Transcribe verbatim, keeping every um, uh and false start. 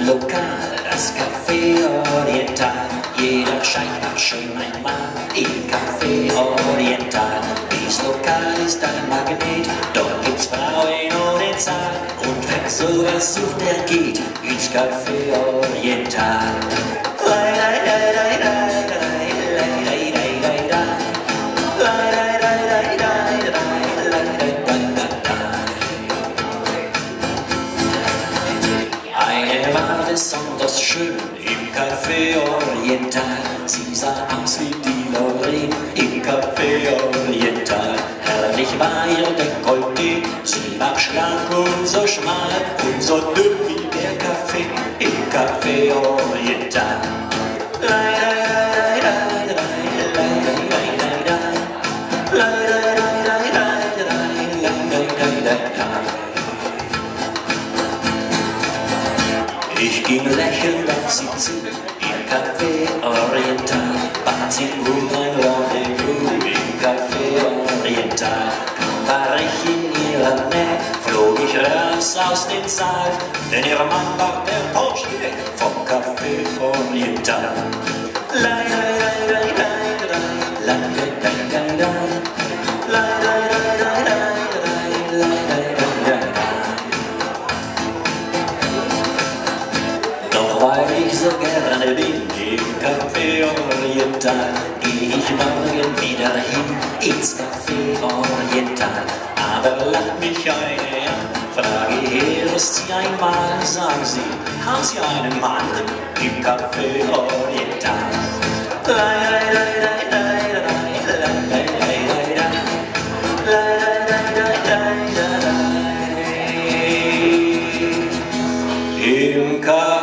Lokal, das Café Oriental. Jeder scheint auch schön einmal im Café Oriental. Dies Lokal ist ein Magnet, dort gibt's Frauen ohne Zahl. Und wer sowas sucht, der geht ins Café Oriental. Eine war besonders schön im Café Oriental. Sie sah aus wie die Lorraine im Café Oriental. Herrlich war ihr Dekolleté, sie war schlank und so schmal und so dünn wie der Kaffee im Café Oriental. Ich ging lächelnd auf sie zu, im Café Oriental, bat sie um ein Rendezvous im Café Oriental. War ich in ihrer Nähe, flog ich raus aus dem Saal, denn ihr Mann war der Portier vom Café Oriental. Doch weil ich so gerne bin im Café Oriental, geh ich morgen wieder hin ins Café Oriental. Aber lacht mich eine an, frage erst sie einmal, sagen sie, haben Sie einen Mann im Café Oriental? Im Café